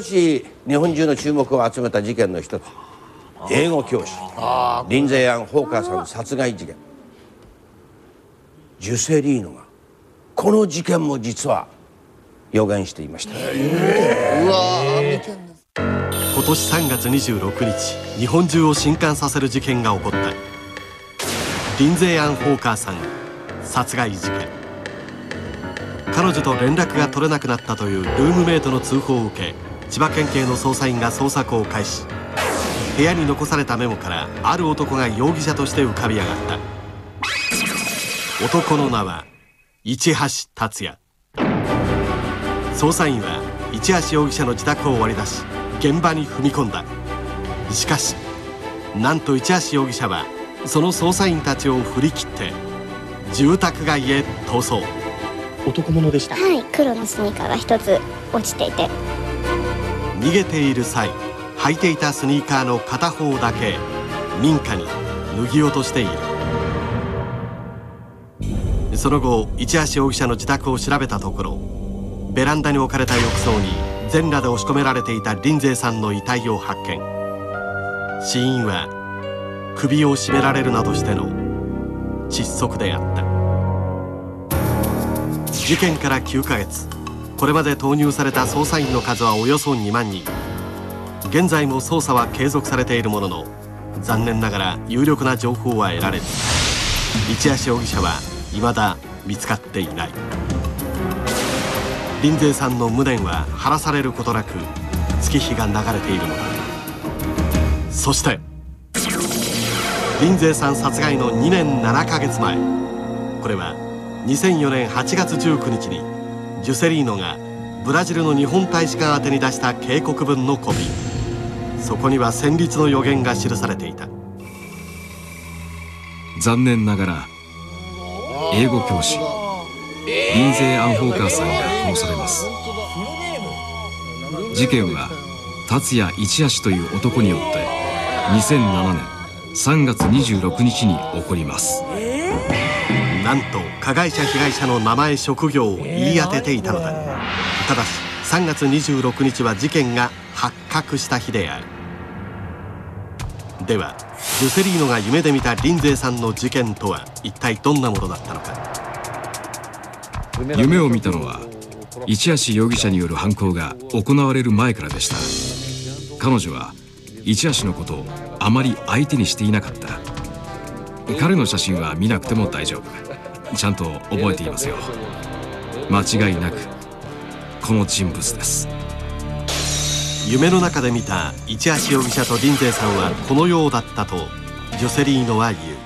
し日本中の注目を集めた事件の一つ、英語教師リンゼイ・アン・ホーカーさん殺害事件。ジュセリーノがこの事件も実は予言していました。 今年3月26日、日本中を震撼させる事件が起こった。リンゼイ・アン・ホーカーさん殺害事件。彼女と連絡が取れなくなったというルームメイトの通報を受け、千葉県警の捜査員が捜索を開始。部屋に残されたメモからある男が容疑者として浮かび上がった。男の名は市橋達也。捜査員は市橋容疑者の自宅を割り出し、現場に踏み込んだ。しかしなんと市橋容疑者はその捜査員たちを振り切って住宅街へ逃走。 男物でした。 はい、黒のスニーカーが一つ落ちていて、 逃げている際履いていたスニーカーの片方だけ民家に脱ぎ落としている。その後市橋容疑者の自宅を調べたところ、ベランダに置かれた浴槽に全裸で押し込められていたリンゼイさんの遺体を発見。死因は首を絞められるなどしての窒息であった。事件から9ヶ月、これまで投入された捜査員の数はおよそ2万人。現在も捜査は継続されているものの、残念ながら有力な情報は得られず、市橋容疑者は未だ見つかっていない。リンゼイさんの無念は晴らされることなく月日が流れているのだ。そしてリンゼイさん殺害の2年7ヶ月前、これは2004年8月19日にジュセリーノがブラジルの日本大使館宛てに出した警告文のコピー。そこには戦慄の予言が記されていた。 残念ながら英語教師リンゼイ・アン・ホーカーさんが殺されます。事件は達也市橋という男によって2007年3月26日に起こります。 なんと加害者被害者の名前職業を言い当てていたのだ。ただし3月26日は事件が発覚した日である。ではジュセリーノが夢で見たリンゼイさんの事件とは一体どんなものだったのか。 夢を見たのは市橋容疑者による犯行が行われる前からでした。彼女は市橋のことをあまり相手にしていなかった。彼の写真は見なくても大丈夫。ちゃんと覚えていますよ。間違いなくこの人物です。 夢の中で見た市橋容疑者とリンゼイさんはこのようだったとジュセリーノは言う。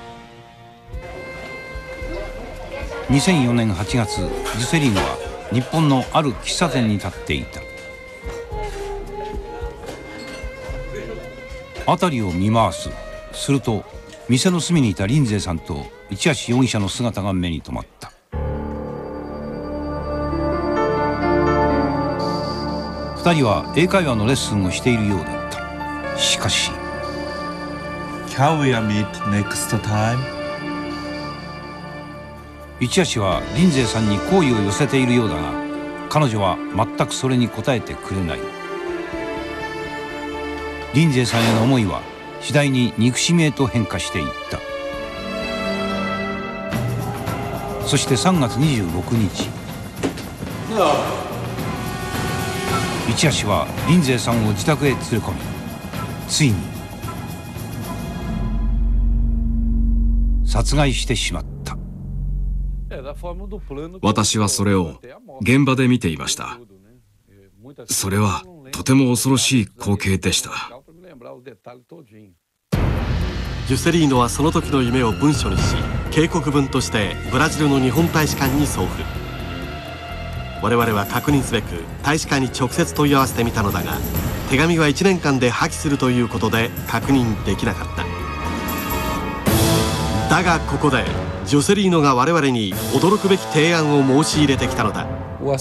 2004年8月、ジュセリーノは日本のある喫茶店に立っていた。辺りを見回す。すると店の隅にいたリンゼイさんと市橋容疑者の姿が目に留まった。2人は英会話のレッスンをしているようだった。しかし Can we meet next time? 市橋はリンゼイさんに好意を寄せているようだが、彼女は全くそれに応えてくれない。リンゼイさんへの思いは次第に憎しみへと変化していった。そして3月26日、市橋はリンゼイさんを自宅へ連れ込み、ついに殺害してしまった。 私はそれを現場で見ていました。それはとても恐ろしい光景でした。 ジュセリーノはその時の夢を文書にし、警告文としてブラジルの日本大使館に送付。我々は確認すべく大使館に直接問い合わせてみたのだが、手紙は1年間で破棄するということで確認できなかった。だがここでジュセリーノが我々に驚くべき提案を申し入れてきたのだ。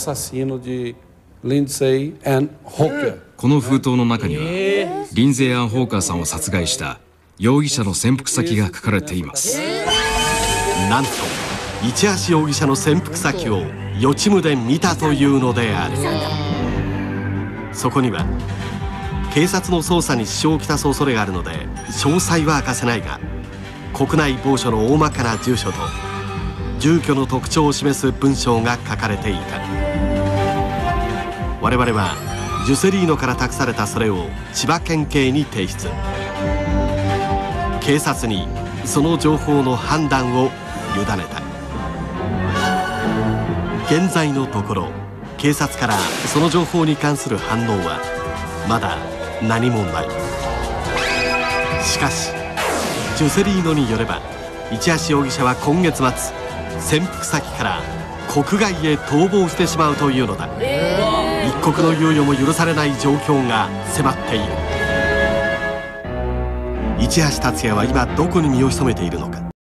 この封筒の中にはリンゼイ・アン・ホーカーさんを殺害した容疑者の潜伏先が書かれています。 なんと市橋容疑者の潜伏先を予知夢で見たというのである。 そこには警察の捜査に支障をきたす恐れがあるので詳細は明かせないが、国内某所の大まかな住所と住居の特徴を示す文章が書かれていた。我々はジュセリーノから託されたそれを千葉県警に提出。警察にその情報の判断を委ねた。現在のところ警察からその情報に関する反応はまだ何もない。しかしジュセリーノによれば、市橋容疑者は今月末潜伏先から国外へ逃亡してしまうというのだ。一刻の猶予も許されない状況が迫っている。市橋達也は今どこに身を潜めているのか。